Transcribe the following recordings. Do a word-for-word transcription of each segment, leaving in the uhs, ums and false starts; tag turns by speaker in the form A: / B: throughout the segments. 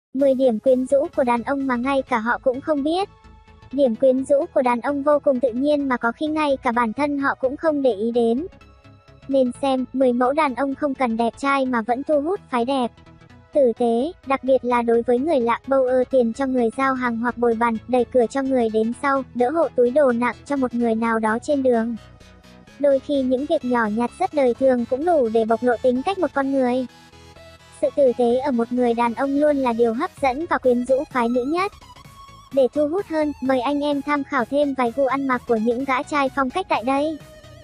A: mười điểm quyến rũ của đàn ông mà ngay cả họ cũng không biết. Điểm quyến rũ của đàn ông vô cùng tự nhiên mà có khi ngay cả bản thân họ cũng không để ý đến. Nên xem, mười mẫu đàn ông không cần đẹp trai mà vẫn thu hút phái đẹp. Tử tế, đặc biệt là đối với người lạ, bâu ơ tiền cho người giao hàng hoặc bồi bàn, đẩy cửa cho người đến sau, đỡ hộ túi đồ nặng cho một người nào đó trên đường. Đôi khi những việc nhỏ nhặt rất đời thường cũng đủ để bộc lộ tính cách một con người. Sự tử tế ở một người đàn ông luôn là điều hấp dẫn và quyến rũ phái nữ nhất. Để thu hút hơn, mời anh em tham khảo thêm vài gu ăn mặc của những gã trai phong cách tại đây.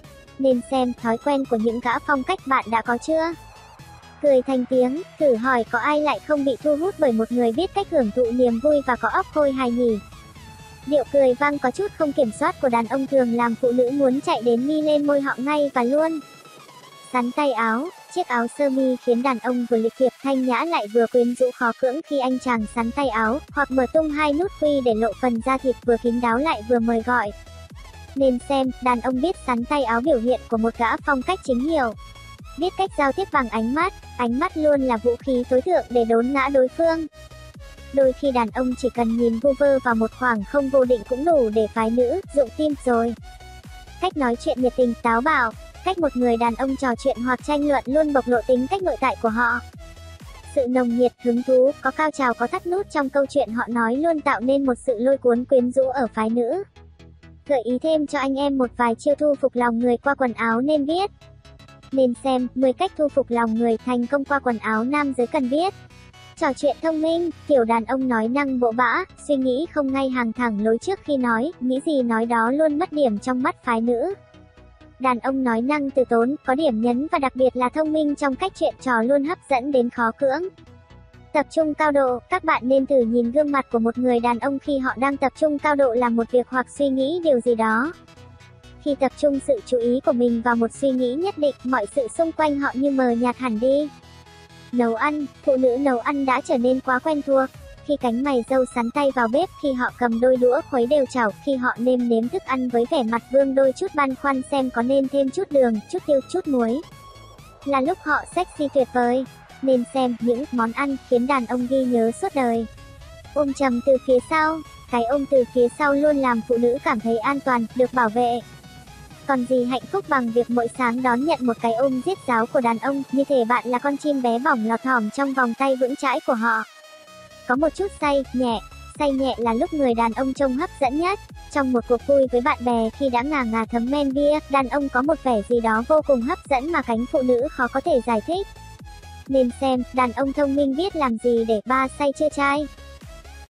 A: Nên xem thói quen của những gã phong cách bạn đã có chưa? Cười thành tiếng, thử hỏi có ai lại không bị thu hút bởi một người biết cách hưởng thụ niềm vui và có óc khôi hài nhỉ? Điệu cười vang có chút không kiểm soát của đàn ông thường làm phụ nữ muốn chạy đến mi lên môi họ ngay và luôn. Sắn tay áo, chiếc áo sơ mi khiến đàn ông vừa lịch thiệp thanh nhã lại vừa quyến rũ khó cưỡng khi anh chàng sắn tay áo, hoặc mở tung hai nút quy để lộ phần da thịt vừa kín đáo lại vừa mời gọi. Nên xem, đàn ông biết sắn tay áo biểu hiện của một gã phong cách chính hiệu. Biết cách giao tiếp bằng ánh mắt, ánh mắt luôn là vũ khí tối thượng để đốn ngã đối phương. Đôi khi đàn ông chỉ cần nhìn vu vơ vào một khoảng không vô định cũng đủ để phái nữ rụng tim rồi. Cách nói chuyện nhiệt tình táo bạo, cách một người đàn ông trò chuyện hoặc tranh luận luôn bộc lộ tính cách nội tại của họ. Sự nồng nhiệt, hứng thú, có cao trào có thắt nút trong câu chuyện họ nói luôn tạo nên một sự lôi cuốn quyến rũ ở phái nữ. Gợi ý thêm cho anh em một vài chiêu thu phục lòng người qua quần áo nên biết. Nên xem, mười cách thu phục lòng người thành công qua quần áo nam giới cần biết. Trò chuyện thông minh, kiểu đàn ông nói năng bộ bã, suy nghĩ không ngay hàng thẳng lối trước khi nói, nghĩ gì nói đó luôn mất điểm trong mắt phái nữ. Đàn ông nói năng từ tốn, có điểm nhấn và đặc biệt là thông minh trong cách chuyện trò luôn hấp dẫn đến khó cưỡng. Tập trung cao độ, các bạn nên thử nhìn gương mặt của một người đàn ông khi họ đang tập trung cao độ làm một việc hoặc suy nghĩ điều gì đó. Khi tập trung sự chú ý của mình vào một suy nghĩ nhất định, mọi sự xung quanh họ như mờ nhạt hẳn đi. Nấu ăn, phụ nữ nấu ăn đã trở nên quá quen thuộc. Khi cánh mày râu sắn tay vào bếp, khi họ cầm đôi đũa khuấy đều chảo, khi họ nêm nếm thức ăn với vẻ mặt vương đôi chút băn khoăn xem có nên thêm chút đường, chút tiêu, chút muối. Là lúc họ sexy tuyệt vời. Nên xem những món ăn khiến đàn ông ghi nhớ suốt đời. Ôm chầm từ phía sau, cái ôm từ phía sau luôn làm phụ nữ cảm thấy an toàn, được bảo vệ. Còn gì hạnh phúc bằng việc mỗi sáng đón nhận một cái ôm riết ráo của đàn ông, như thể bạn là con chim bé bỏng lọt thỏm trong vòng tay vững chãi của họ. Có một chút say, nhẹ, say nhẹ là lúc người đàn ông trông hấp dẫn nhất. Trong một cuộc vui với bạn bè khi đã ngà ngà thấm men bia, đàn ông có một vẻ gì đó vô cùng hấp dẫn mà cánh phụ nữ khó có thể giải thích. Nên xem, đàn ông thông minh biết làm gì để ba say chưa trai.